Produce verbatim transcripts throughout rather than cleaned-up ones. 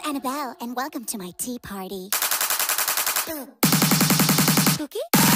Annabelle, and welcome to my tea party. Cookie?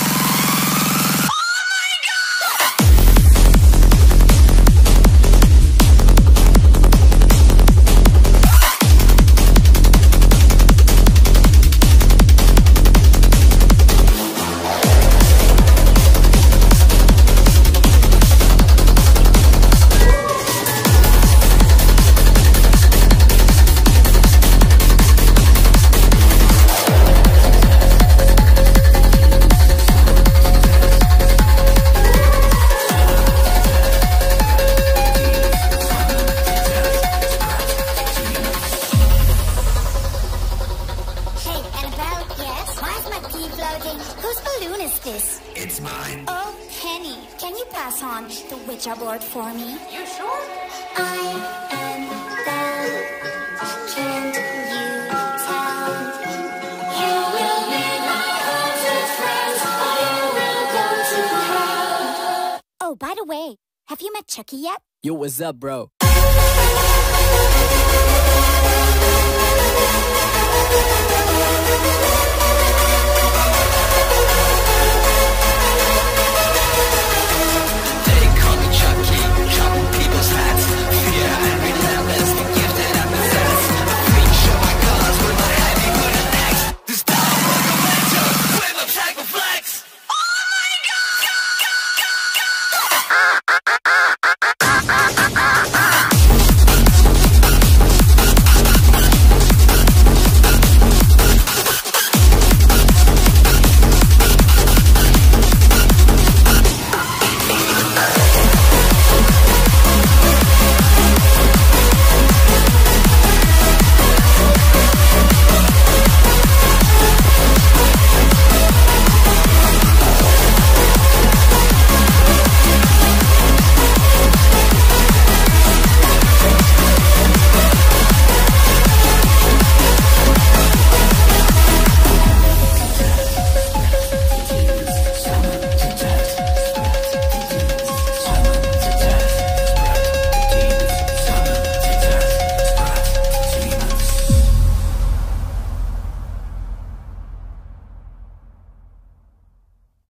Whose balloon is this? It's mine. Oh, Penny, can you pass on the Ouija board for me? You sure? I am Belle. Can't you tell? You will meet my haunted friends, or you will go to hell. Oh, by the way, have you met Chucky yet? Yo, what's up, bro?